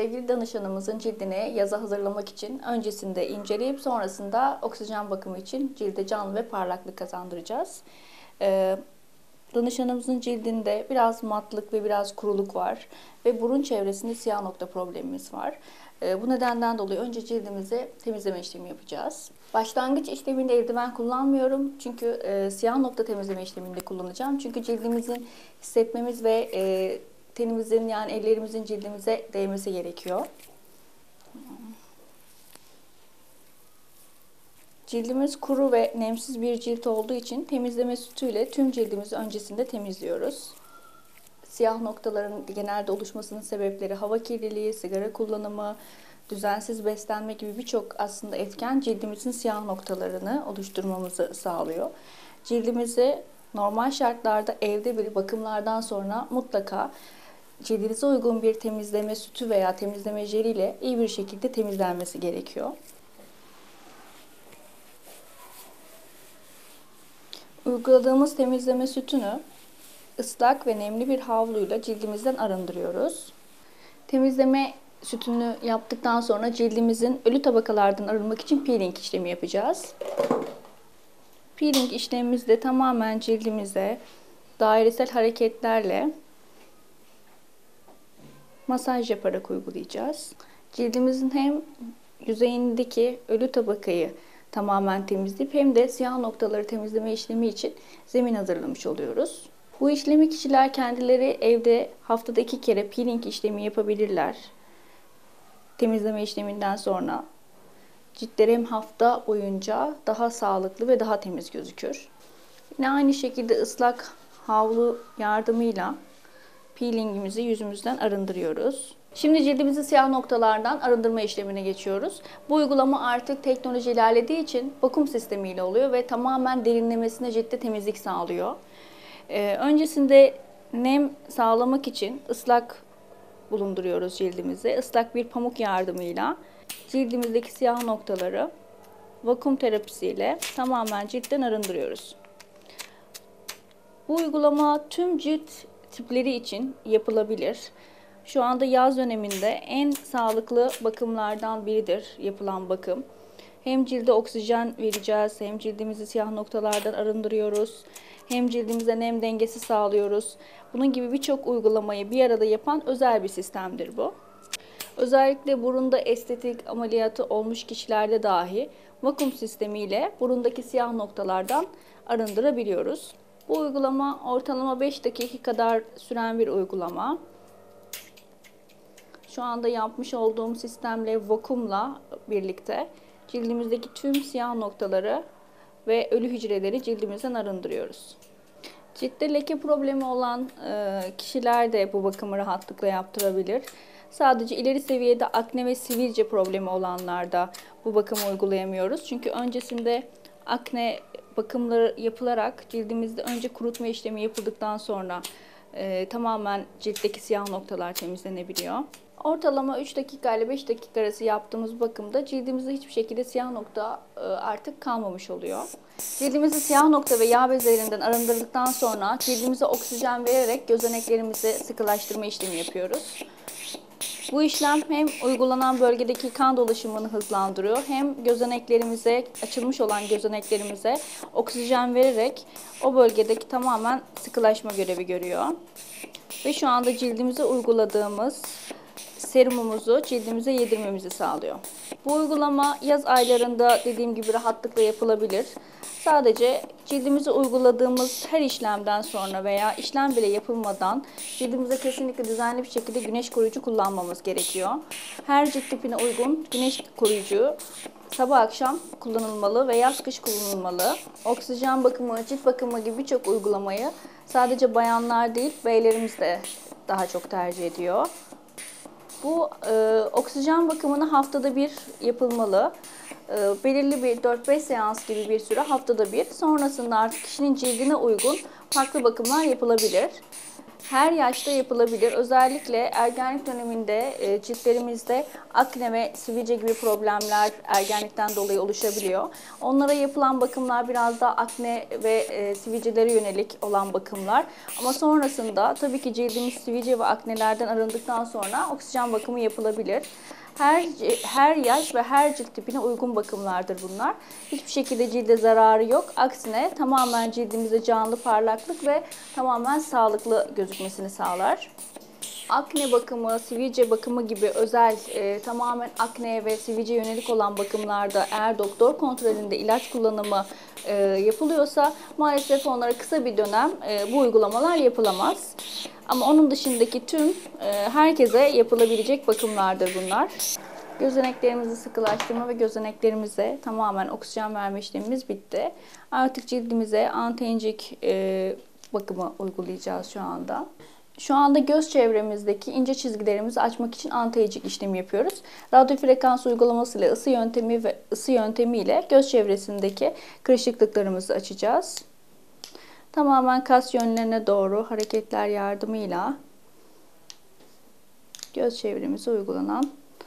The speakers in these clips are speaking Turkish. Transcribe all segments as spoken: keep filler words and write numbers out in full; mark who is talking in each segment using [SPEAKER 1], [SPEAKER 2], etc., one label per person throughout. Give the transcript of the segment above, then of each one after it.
[SPEAKER 1] sevgili danışanımızın cildini yaza hazırlamak için öncesinde inceleyip sonrasında oksijen bakımı için cilde canlı ve parlaklık kazandıracağız. Ee, danışanımızın cildinde biraz matlık ve biraz kuruluk var ve burun çevresinde siyah nokta problemimiz var. Ee, bu nedenden dolayı önce cildimizi temizleme işlemi yapacağız. Başlangıç işleminde eldiven kullanmıyorum çünkü e, siyah nokta temizleme işleminde kullanacağım. Çünkü cildimizin hissetmemiz ve e, tenimizin yani ellerimizin cildimize değmesi gerekiyor. Cildimiz kuru ve nemsiz bir cilt olduğu için temizleme sütüyle tüm cildimizi öncesinde temizliyoruz. Siyah noktaların genelde oluşmasının sebepleri hava kirliliği, sigara kullanımı, düzensiz beslenme gibi birçok aslında etken cildimizin siyah noktalarını oluşturmamızı sağlıyor. Cildimizi normal şartlarda evde bir bakımlardan sonra mutlaka cildinize uygun bir temizleme sütü veya temizleme jeli ile iyi bir şekilde temizlenmesi gerekiyor. Uyguladığımız temizleme sütünü ıslak ve nemli bir havluyla cildimizden arındırıyoruz. Temizleme sütünü yaptıktan sonra cildimizin ölü tabakalardan arınmak için peeling işlemi yapacağız. Peeling işlemimizde tamamen cildimize dairesel hareketlerle masaj yaparak uygulayacağız. Cildimizin hem yüzeyindeki ölü tabakayı tamamen temizleyip hem de siyah noktaları temizleme işlemi için zemin hazırlamış oluyoruz. Bu işlemi kişiler kendileri evde haftada iki kere peeling işlemi yapabilirler. Temizleme işleminden sonra ciltleri hem hafta boyunca daha sağlıklı ve daha temiz gözükür. Yine aynı şekilde ıslak havlu yardımıyla peelingimizi yüzümüzden arındırıyoruz. Şimdi cildimizi siyah noktalardan arındırma işlemine geçiyoruz. Bu uygulama artık teknoloji ilerlediği için vakum sistemiyle oluyor ve tamamen derinlemesine ciltte temizlik sağlıyor. Ee, öncesinde nem sağlamak için ıslak bulunduruyoruz cildimizi. Islak bir pamuk yardımıyla cildimizdeki siyah noktaları vakum terapisiyle tamamen ciltten arındırıyoruz. Bu uygulama tüm cilt tipleri için yapılabilir. Şu anda yaz döneminde en sağlıklı bakımlardan biridir yapılan bakım. Hem cilde oksijen vereceğiz, hem cildimizi siyah noktalardan arındırıyoruz, hem cildimize nem dengesi sağlıyoruz. Bunun gibi birçok uygulamayı bir arada yapan özel bir sistemdir bu. Özellikle burunda estetik ameliyatı olmuş kişilerde dahi vakum sistemiyle burundaki siyah noktalardan arındırabiliyoruz. Bu uygulama ortalama beş dakika kadar süren bir uygulama. Şu anda yapmış olduğum sistemle vakumla birlikte cildimizdeki tüm siyah noktaları ve ölü hücreleri cildimizden arındırıyoruz. Ciltte leke problemi olan kişiler de bu bakımı rahatlıkla yaptırabilir. Sadece ileri seviyede akne ve sivilce problemi olanlarda bu bakımı uygulayamıyoruz. Çünkü öncesinde akne bakımları yapılarak cildimizde önce kurutma işlemi yapıldıktan sonra e, tamamen ciltteki siyah noktalar temizlenebiliyor. Ortalama üç dakika ile beş dakika arası yaptığımız bakımda cildimizde hiçbir şekilde siyah nokta e, artık kalmamış oluyor. Cildimizi siyah nokta ve yağ bezlerinden arındırdıktan sonra cildimize oksijen vererek gözeneklerimizi sıkılaştırma işlemi yapıyoruz. Bu işlem hem uygulanan bölgedeki kan dolaşımını hızlandırıyor, hem gözeneklerimize, açılmış olan gözeneklerimize oksijen vererek o bölgedeki tamamen sıkılaşma görevi görüyor. Ve şu anda cildimize uyguladığımız serumumuzu cildimize yedirmemizi sağlıyor. Bu uygulama yaz aylarında dediğim gibi rahatlıkla yapılabilir. Sadece cildimize uyguladığımız her işlemden sonra veya işlem bile yapılmadan cildimize kesinlikle düzenli bir şekilde güneş koruyucu kullanmamız gerekiyor. Her cilt tipine uygun güneş koruyucu sabah akşam kullanılmalı ve yaz kış kullanılmalı. Oksijen bakımı, cilt bakımı gibi birçok uygulamayı sadece bayanlar değil beylerimiz de daha çok tercih ediyor. Bu e, oksijen bakımını haftada bir yapılmalı. E, belirli bir dört beş seans gibi bir süre haftada bir. Sonrasında artık kişinin cildine uygun farklı bakımlar yapılabilir. Her yaşta yapılabilir. Özellikle ergenlik döneminde e, ciltlerimizde akne ve sivilce gibi problemler ergenlikten dolayı oluşabiliyor. Onlara yapılan bakımlar biraz daha akne ve e, sivilcelere yönelik olan bakımlar. Ama sonrasında tabii ki cildimiz sivilce ve aknelerden arındıktan sonra oksijen bakımı yapılabilir. Her her yaş ve her cilt tipine uygun bakımlardır bunlar. Hiçbir şekilde cilde zararı yok. Aksine tamamen cildimize canlı parlaklık ve tamamen sağlıklı gözükmesini sağlar. Akne bakımı, sivilce bakımı gibi özel e, tamamen akneye ve sivilce yönelik olan bakımlarda eğer doktor kontrolünde ilaç kullanımı e, yapılıyorsa maalesef onlara kısa bir dönem e, bu uygulamalar yapılamaz. Ama onun dışındaki tüm e, herkese yapılabilecek bakımlardır bunlar. Gözeneklerimizi sıkılaştırma ve gözeneklerimize tamamen oksijen verme işlemimiz bitti. Artık cildimize anti-incik e, bakımı uygulayacağız şu anda. Şu anda göz çevremizdeki ince çizgilerimizi açmak için anti-aging işlemi yapıyoruz. Radyo frekans uygulaması ile ısı yöntemi ve ısı yöntemiyle göz çevresindeki kırışıklıklarımızı açacağız. Tamamen kas yönlerine doğru hareketler yardımıyla göz çevremize uygulanan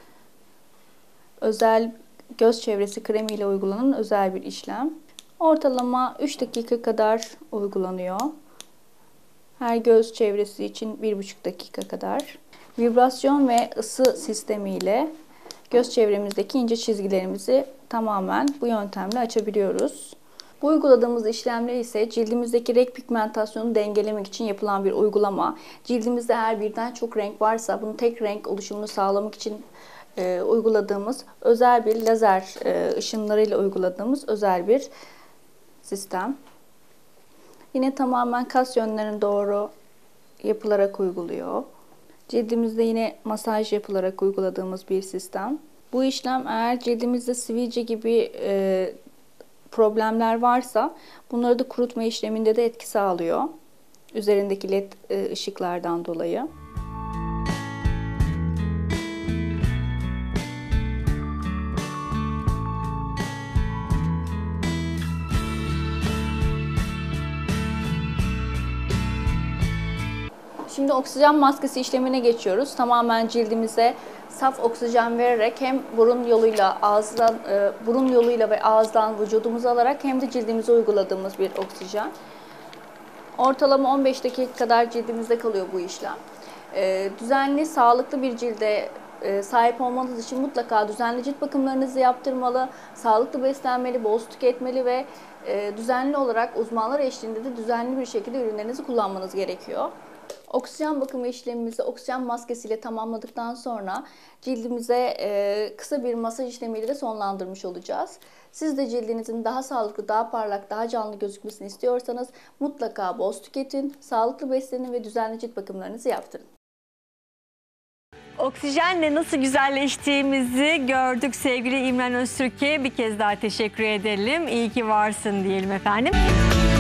[SPEAKER 1] özel göz çevresi kremi ile uygulanan özel bir işlem. Ortalama üç dakika kadar uygulanıyor. Her göz çevresi için bir buçuk dakika kadar. Vibrasyon ve ısı sistemiyle göz çevremizdeki ince çizgilerimizi tamamen bu yöntemle açabiliyoruz. Bu uyguladığımız işlemler ise cildimizdeki renk pigmentasyonunu dengelemek için yapılan bir uygulama. Cildimizde eğer birden çok renk varsa bunu tek renk oluşumunu sağlamak için e, uyguladığımız özel bir lazer e, ışınlarıyla uyguladığımız özel bir sistem. Yine tamamen kas yönlerine doğru yapılarak uyguluyor. Cildimizde yine masaj yapılarak uyguladığımız bir sistem. Bu işlem eğer cildimizde sivilce gibi e, problemler varsa bunları da kurutma işleminde de etki sağlıyor. Üzerindeki led ışıklardan dolayı. Şimdi oksijen maskesi işlemine geçiyoruz. Tamamen cildimize saf oksijen vererek hem burun yoluyla ağızdan e, burun yoluyla ve ağızdan vücudumuza alarak hem de cildimize uyguladığımız bir oksijen. Ortalama on beş dakika kadar cildimizde kalıyor bu işlem. E, düzenli, sağlıklı bir cilde e, sahip olmanız için mutlaka düzenli cilt bakımlarınızı yaptırmalı, sağlıklı beslenmeli, bol su tüketmeli ve e, düzenli olarak uzmanlar eşliğinde de düzenli bir şekilde ürünlerinizi kullanmanız gerekiyor. Oksijen bakımı işlemimizi oksijen maskesiyle tamamladıktan sonra cildimize e, kısa bir masaj işlemiyle de sonlandırmış olacağız. Siz de cildinizin daha sağlıklı, daha parlak, daha canlı gözükmesini istiyorsanız mutlaka bol su tüketin, sağlıklı beslenin ve düzenli cilt bakımlarınızı yaptırın.
[SPEAKER 2] Oksijenle nasıl güzelleştiğimizi gördük sevgili İmren Öztürk'e. Bir kez daha teşekkür edelim. İyi ki varsın diyelim efendim.